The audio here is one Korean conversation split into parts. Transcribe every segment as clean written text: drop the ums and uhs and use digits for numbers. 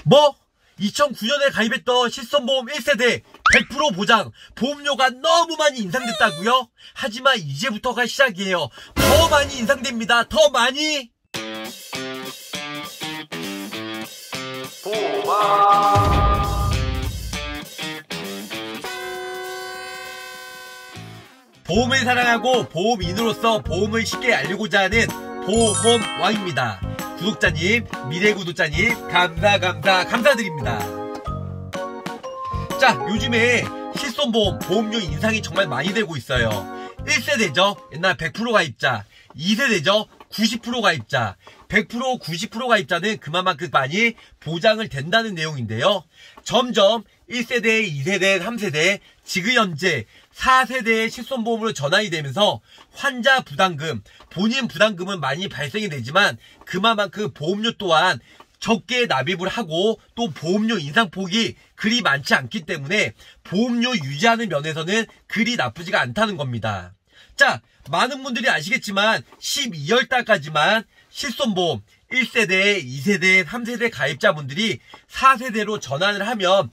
뭐? 2009년에 가입했던 실손보험 1세대 100% 보장 보험료가 너무 많이 인상됐다고요? 하지만 이제부터가 시작이에요. 더 많이 인상됩니다. 더 많이. 보험을 사랑하고 보험인으로서 보험을 쉽게 알리고자 하는 보험왕입니다. 구독자님, 미래 구독자님 감사드립니다. 자, 요즘에 실손보험 보험료 인상이 정말 많이 되고 있어요. 1세대죠. 옛날 100% 가입자. 2세대죠. 90% 가입자. 100% 90% 가입자는 그만큼 많이 보장을 된다는 내용인데요. 점점 1세대, 2세대, 3세대, 지금 현재 4세대의 실손보험으로 전환이 되면서 환자 부담금, 본인 부담금은 많이 발생이 되지만 그만큼 보험료 또한 적게 납입을 하고 또 보험료 인상폭이 그리 많지 않기 때문에 보험료 유지하는 면에서는 그리 나쁘지가 않다는 겁니다. 자, 많은 분들이 아시겠지만 12월달까지만 실손보험 1세대, 2세대, 3세대 가입자분들이 4세대로 전환을 하면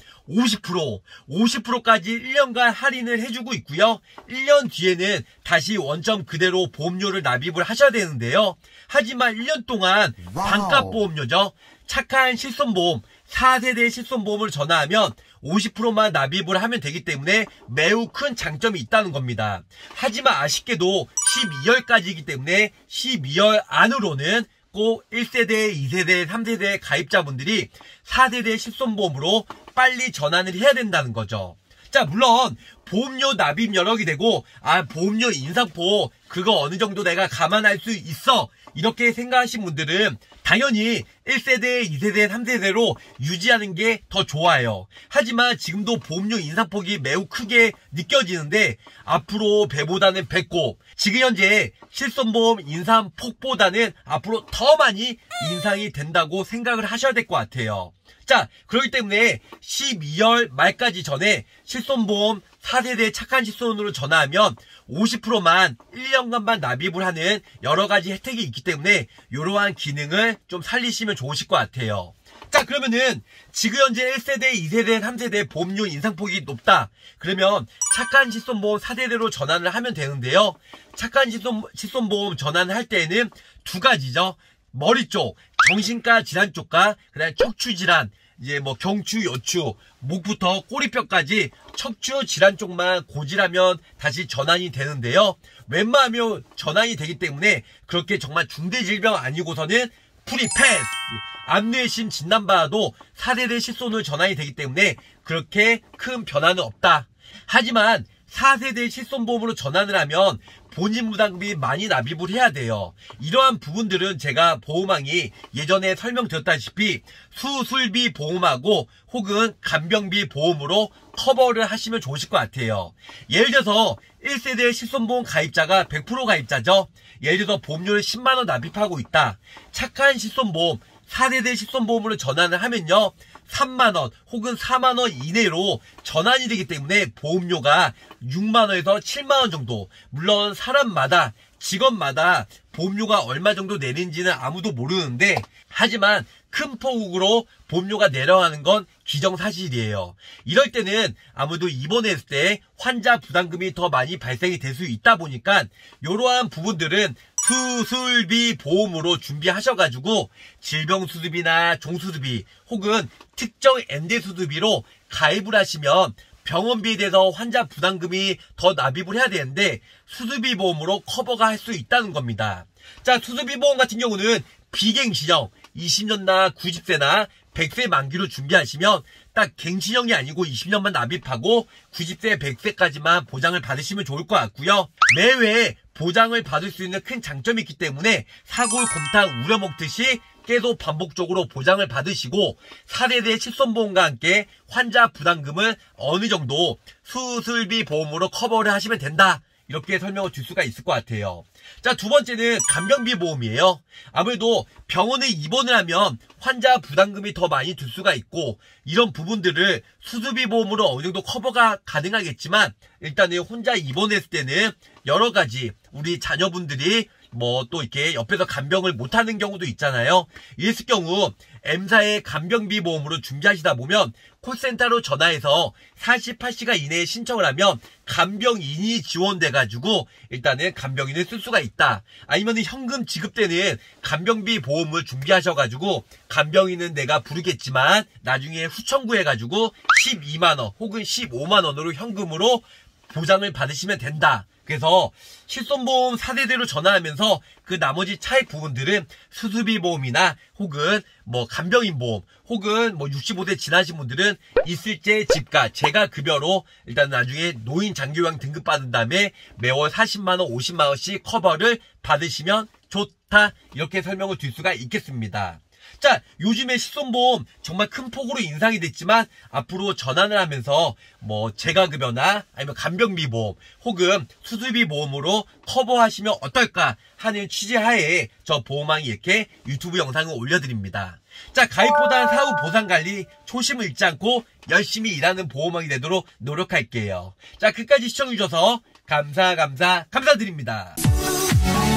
50%까지 1년간 할인을 해주고 있고요. 1년 뒤에는 다시 원점 그대로 보험료를 납입을 하셔야 되는데요. 하지만 1년 동안 반값 보험료죠. 착한 실손보험 4세대 실손보험을 전화하면 50%만 납입을 하면 되기 때문에 매우 큰 장점이 있다는 겁니다. 하지만 아쉽게도 12월까지이기 때문에 12월 안으로는 꼭 1세대, 2세대, 3세대 가입자분들이 4세대 실손보험으로 빨리 전환을 해야 된다는 거죠. 자, 물론 보험료 납입 여력이 되고 보험료 인상폭 그거 어느 정도 내가 감안할 수 있어 이렇게 생각하신 분들은 당연히 1세대, 2세대, 3세대로 유지하는 게 더 좋아요. 하지만 지금도 보험료 인상폭이 매우 크게 느껴지는데 앞으로 배보다는 배꼽, 지금 현재 실손보험 인상폭보다는 앞으로 더 많이 인상이 된다고 생각을 하셔야 될 것 같아요. 자, 그렇기 때문에 12월 말까지 전에 실손보험 4세대 착한 실손으로 전화하면 50%만 1년간만 납입을 하는 여러가지 혜택이 있기 때문에 이러한 기능을 좀 살리시면 좋으실 것 같아요. 자, 그러면은 지금 현재 1세대, 2세대, 3세대 보험료 인상폭이 높다. 그러면 착한 실손보험 4세대로 전환을 하면 되는데요. 착한 실손보험 전환을 할 때에는 두 가지죠. 머리 쪽, 정신과 질환 쪽과 그다음에 척추 질환, 이제 뭐 경추, 여추, 목부터 꼬리뼈까지 척추 질환 쪽만 고질하면 다시 전환이 되는데요. 웬만하면 전환이 되기 때문에 그렇게 정말 중대 질병 아니고서는 프리 패스, 암뇌심 진단받아도 4세대 실손을 전환이 되기 때문에 그렇게 큰 변화는 없다. 하지만 4세대 실손보험으로 전환을 하면 본인 부담금이 많이 납입을 해야 돼요. 이러한 부분들은 제가 보험왕이 예전에 설명드렸다시피 수술비 보험하고 혹은 간병비 보험으로 커버를 하시면 좋으실 것 같아요. 예를 들어서 1세대 실손보험 가입자가 100% 가입자죠. 예를 들어서 보험료를 10만원 납입하고 있다. 착한 실손보험 4세대 실손보험으로 전환을 하면요 3만원 혹은 4만원 이내로 전환이 되기 때문에 보험료가 6만원에서 7만원 정도, 물론 사람마다 직업마다 보험료가 얼마 정도 내리는지는 아무도 모르는데 하지만 큰 폭으로 보험료가 내려가는 건 기정사실이에요. 이럴 때는 아무래도 입원했을 때 환자 부담금이 더 많이 발생이 될 수 있다 보니까 이러한 부분들은 수술비 보험으로 준비하셔가지고 질병수술비나 종수술비 혹은 특정 엔대수술비로 가입을 하시면 병원비에 대해서 환자 부담금이 더 납입을 해야 되는데 수술비 보험으로 커버가 할 수 있다는 겁니다. 자, 수술비 보험 같은 경우는 비갱신형 20년나 90세나 100세 만기로 준비하시면 딱 갱신형이 아니고 20년만 납입하고 90세 100세까지만 보장을 받으시면 좋을 것 같고요. 매회 보장을 받을 수 있는 큰 장점이 있기 때문에 사골곰탕 우려먹듯이 계속 반복적으로 보장을 받으시고 4세대 실손보험과 함께 환자 부담금을 어느 정도 수술비 보험으로 커버를 하시면 된다. 이렇게 설명을 줄 수가 있을 것 같아요. 자, 두 번째는 간병비 보험이에요. 아무래도 병원에 입원을 하면 환자 부담금이 더 많이 들 수가 있고 이런 부분들을 수술비 보험으로 어느 정도 커버가 가능하겠지만 일단은 혼자 입원했을 때는 여러 가지 우리 자녀분들이 뭐 또 이렇게 옆에서 간병을 못하는 경우도 있잖아요. 이랬을 경우 M사의 간병비 보험으로 준비하시다 보면 콜센터로 전화해서 48시간 이내에 신청을 하면 간병인이 지원돼가지고 일단은 간병인을 쓸 수가 있다. 아니면 현금 지급되는 간병비 보험을 준비하셔가지고 간병인은 내가 부르겠지만 나중에 후청구해가지고 12만원 혹은 15만원으로 현금으로 보장을 받으시면 된다. 그래서 실손보험 4세대로 전환하면서 그 나머지 차액 부분들은 수술비 보험이나 혹은 뭐 간병인 보험 혹은 뭐 65세 지나신 분들은 있을제 집가 재가 급여로 일단 나중에 노인 장기요양 등급 받은 다음에 매월 40만원 50만원씩 커버를 받으시면 좋다. 이렇게 설명을 드릴 수가 있겠습니다. 자, 요즘에 실손보험 정말 큰 폭으로 인상이 됐지만 앞으로 전환을 하면서 뭐 재가급여나 아니면 간병비 보험 혹은 수술비 보험으로 커버하시면 어떨까 하는 취지하에 저 보험왕이 이렇게 유튜브 영상을 올려드립니다. 자, 가입보단 사후 보상관리 초심을 잃지 않고 열심히 일하는 보험왕이 되도록 노력할게요. 자, 끝까지 시청해주셔서 감사드립니다.